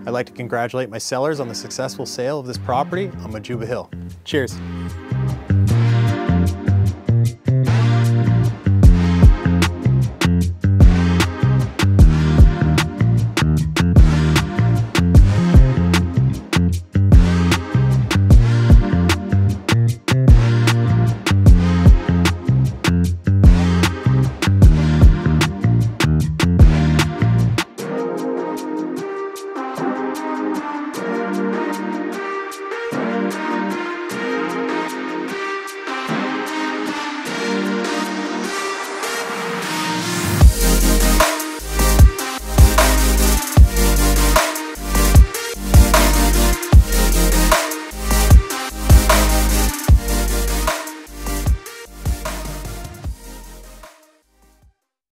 I'd like to congratulate my sellers on the successful sale of this property on Majuba Hill. Cheers.